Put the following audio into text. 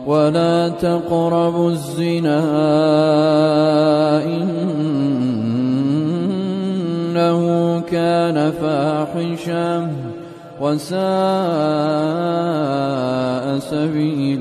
ولا تقربوا الزنا إنه كان فاحشة وساء سبيلا.